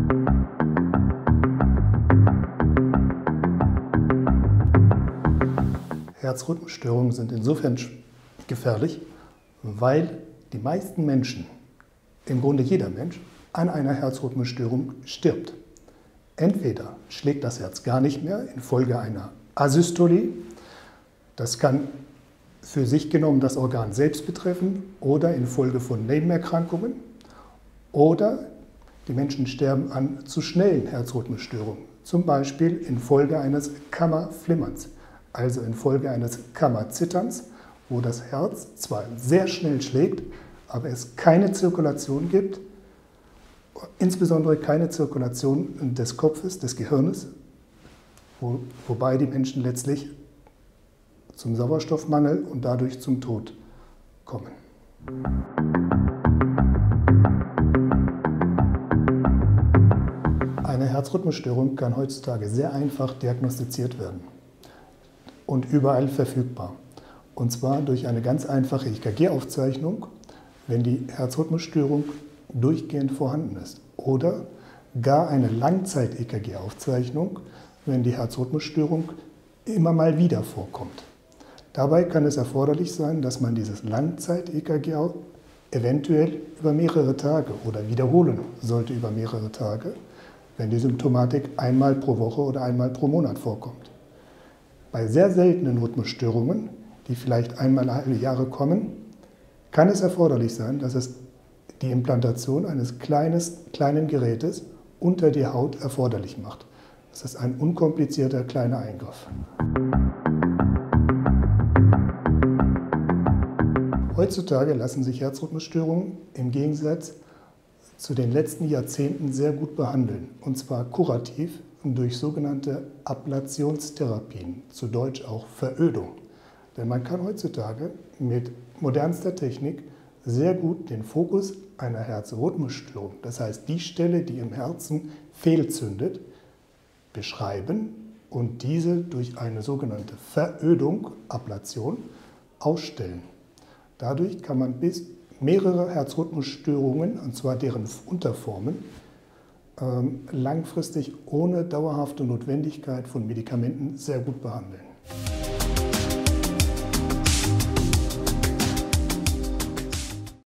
Herzrhythmusstörungen sind insofern gefährlich, weil die meisten Menschen, im Grunde jeder Mensch, an einer Herzrhythmusstörung stirbt. Entweder schlägt das Herz gar nicht mehr infolge einer Asystolie, das kann für sich genommen das Organ selbst betreffen, oder infolge von Nebenerkrankungen, oder die Menschen sterben an zu schnellen Herzrhythmusstörungen, zum Beispiel infolge eines Kammerflimmerns, also infolge eines Kammerzitterns, wo das Herz zwar sehr schnell schlägt, aber es keine Zirkulation gibt, insbesondere keine Zirkulation des Kopfes, des Gehirnes, wobei die Menschen letztlich zum Sauerstoffmangel und dadurch zum Tod kommen. Eine Herzrhythmusstörung kann heutzutage sehr einfach diagnostiziert werden und überall verfügbar. Und zwar durch eine ganz einfache EKG-Aufzeichnung, wenn die Herzrhythmusstörung durchgehend vorhanden ist. Oder gar eine Langzeit-EKG-Aufzeichnung, wenn die Herzrhythmusstörung immer mal wieder vorkommt. Dabei kann es erforderlich sein, dass man dieses Langzeit-EKG eventuell über mehrere Tage oder wiederholen sollte über mehrere Tage, wenn die Symptomatik einmal pro Woche oder einmal pro Monat vorkommt. Bei sehr seltenen Rhythmusstörungen, die vielleicht einmal alle Jahre kommen, kann es erforderlich sein, dass es die Implantation eines kleinen Gerätes unter die Haut erforderlich macht. Das ist ein unkomplizierter kleiner Eingriff. Heutzutage lassen sich Herzrhythmusstörungen im Gegensatz zu den letzten Jahrzehnten sehr gut behandeln, und zwar kurativ durch sogenannte Ablationstherapien, zu Deutsch auch Verödung. Denn man kann heutzutage mit modernster Technik sehr gut den Fokus einer Herzrhythmusstörung, das heißt die Stelle, die im Herzen fehlzündet, beschreiben und diese durch eine sogenannte Verödung, Ablation, ausstellen. Dadurch kann man bis mehrere Herzrhythmusstörungen, und zwar deren Unterformen, langfristig ohne dauerhafte Notwendigkeit von Medikamenten sehr gut behandeln.